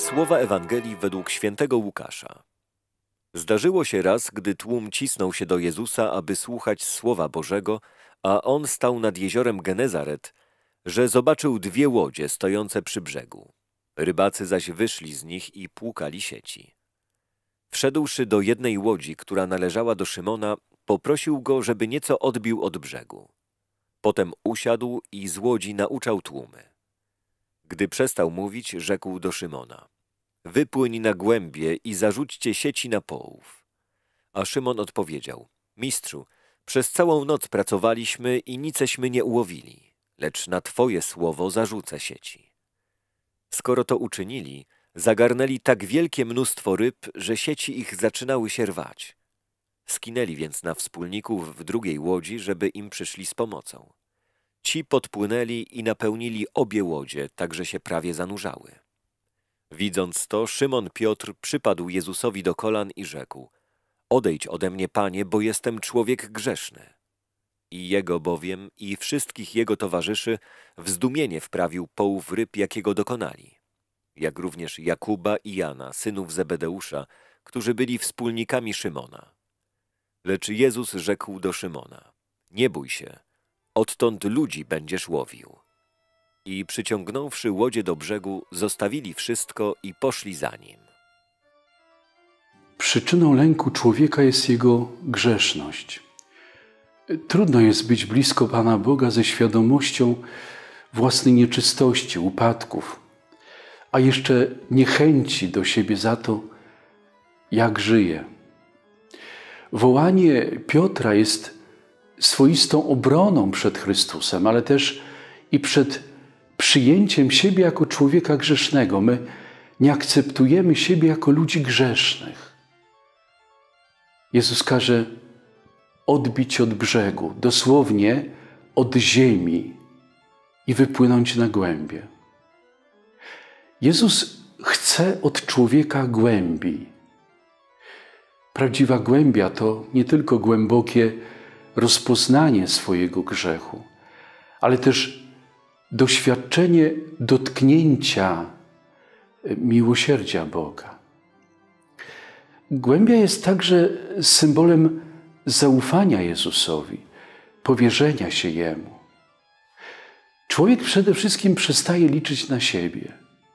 Słowa Ewangelii według świętego Łukasza. Zdarzyło się raz, gdy tłum cisnął się do Jezusa, aby słuchać Słowa Bożego, a On stał nad jeziorem Genezaret, że zobaczył dwie łodzie stojące przy brzegu. Rybacy zaś wyszli z nich i płukali sieci. Wszedłszy do jednej łodzi, która należała do Szymona, poprosił go, żeby nieco odbił od brzegu. Potem usiadł i z łodzi nauczał tłumy. Gdy przestał mówić, rzekł do Szymona: wypłyń na głębie i zarzućcie sieci na połów. A Szymon odpowiedział: Mistrzu, przez całą noc pracowaliśmy i niceśmy nie ułowili, lecz na Twoje słowo zarzucę sieci. Skoro to uczynili, zagarnęli tak wielkie mnóstwo ryb, że sieci ich zaczynały się rwać. Skinęli więc na wspólników w drugiej łodzi, żeby im przyszli z pomocą. Ci podpłynęli i napełnili obie łodzie, tak że się prawie zanurzały. Widząc to, Szymon Piotr przypadł Jezusowi do kolan i rzekł: odejdź ode mnie, Panie, bo jestem człowiek grzeszny. I jego bowiem i wszystkich jego towarzyszy w zdumienie wprawił połów ryb, jakiego dokonali. Jak również Jakuba i Jana, synów Zebedeusza, którzy byli wspólnikami Szymona. Lecz Jezus rzekł do Szymona: nie bój się, odtąd ludzi będziesz łowił. I przyciągnąwszy łodzie do brzegu, zostawili wszystko i poszli za nim. Przyczyną lęku człowieka jest jego grzeszność. Trudno jest być blisko Pana Boga ze świadomością własnej nieczystości, upadków, a jeszcze niechęci do siebie za to, jak żyje. Wołanie Piotra jest swoistą obroną przed Chrystusem, ale też i przed przyjęciem siebie jako człowieka grzesznego. My nie akceptujemy siebie jako ludzi grzesznych. Jezus każe odbić od brzegu, dosłownie od ziemi i wypłynąć na głębie. Jezus chce od człowieka głębi. Prawdziwa głębia to nie tylko głębokie rozpoznanie swojego grzechu, ale też doświadczenie dotknięcia miłosierdzia Boga. Głębia jest także symbolem zaufania Jezusowi, powierzenia się Jemu. Człowiek przede wszystkim przestaje liczyć na siebie.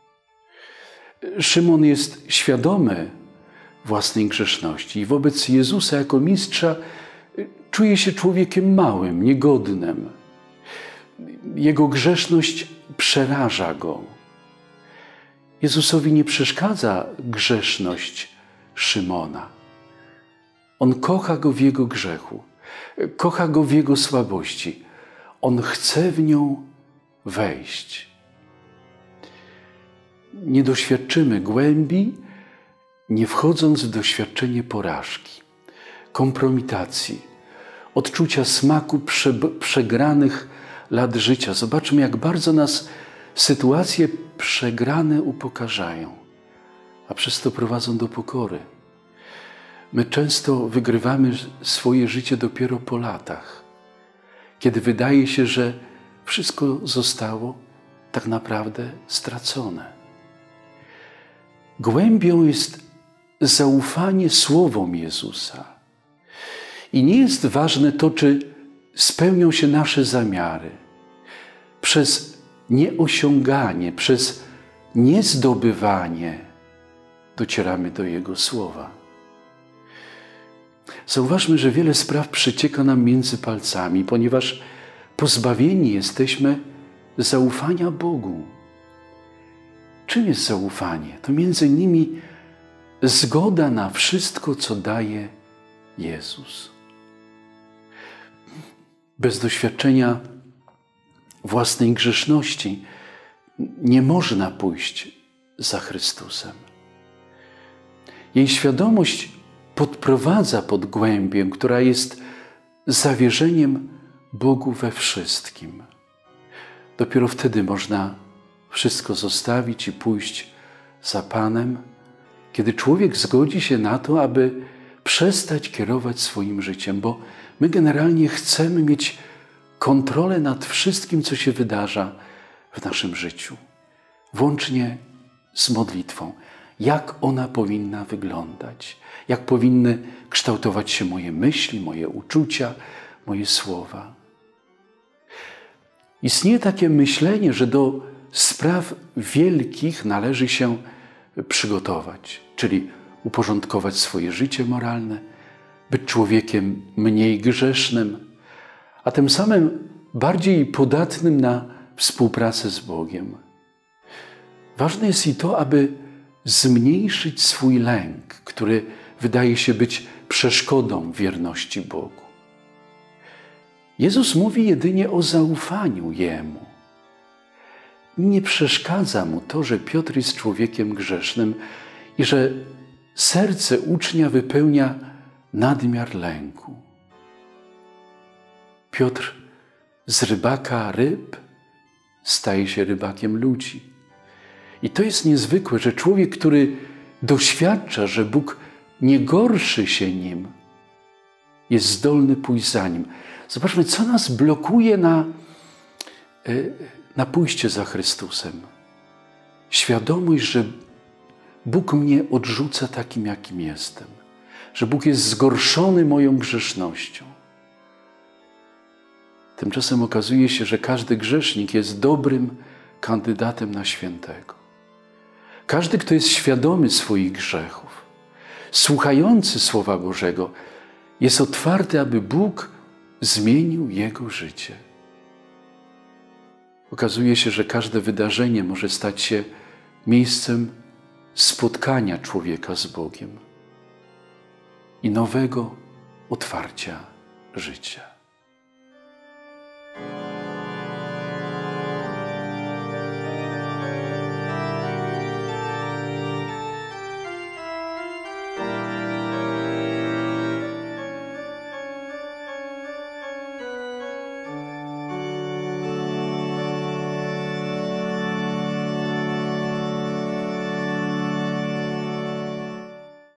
Szymon jest świadomy własnej grzeszności i wobec Jezusa jako mistrza czuje się człowiekiem małym, niegodnym. Jego grzeszność przeraża go. Jezusowi nie przeszkadza grzeszność Szymona. On kocha go w jego grzechu, kocha go w jego słabości. On chce w nią wejść. Nie doświadczymy głębi, nie wchodząc w doświadczenie porażki, kompromitacji, odczucia smaku przegranych lat życia. Zobaczmy, jak bardzo nas sytuacje przegrane upokarzają, a przez to prowadzą do pokory. My często wygrywamy swoje życie dopiero po latach, kiedy wydaje się, że wszystko zostało tak naprawdę stracone. Głębią jest zaufanie słowom Jezusa. I nie jest ważne to, czy spełnią się nasze zamiary. Przez nieosiąganie, przez niezdobywanie docieramy do Jego słowa. Zauważmy, że wiele spraw przecieka nam między palcami, ponieważ pozbawieni jesteśmy zaufania Bogu. Czym jest zaufanie? To między innymi zgoda na wszystko, co daje Jezus. Bez doświadczenia własnej grzeszności nie można pójść za Chrystusem. Jej świadomość podprowadza pod głębię, która jest zawierzeniem Bogu we wszystkim. Dopiero wtedy można wszystko zostawić i pójść za Panem, kiedy człowiek zgodzi się na to, aby przestać kierować swoim życiem, bo my generalnie chcemy mieć kontrolę nad wszystkim, co się wydarza w naszym życiu, włącznie z modlitwą. Jak ona powinna wyglądać? Jak powinny kształtować się moje myśli, moje uczucia, moje słowa? Istnieje takie myślenie, że do spraw wielkich należy się przygotować, czyli uporządkować swoje życie moralne, być człowiekiem mniej grzesznym, a tym samym bardziej podatnym na współpracę z Bogiem. Ważne jest i to, aby zmniejszyć swój lęk, który wydaje się być przeszkodą wierności Bogu. Jezus mówi jedynie o zaufaniu Jemu. Nie przeszkadza Mu to, że Piotr jest człowiekiem grzesznym i że serce ucznia wypełnia nadmiar lęku. Piotr z rybaka ryb staje się rybakiem ludzi. I to jest niezwykłe, że człowiek, który doświadcza, że Bóg nie gorszy się nim, jest zdolny pójść za Nim. Zobaczmy, co nas blokuje na pójście za Chrystusem. Świadomość, że Bóg mnie odrzuca takim, jakim jestem. Że Bóg jest zgorszony moją grzesznością. Tymczasem okazuje się, że każdy grzesznik jest dobrym kandydatem na świętego. Każdy, kto jest świadomy swoich grzechów, słuchający Słowa Bożego, jest otwarty, aby Bóg zmienił jego życie. Okazuje się, że każde wydarzenie może stać się miejscem spotkania człowieka z Bogiem i nowego otwarcia życia.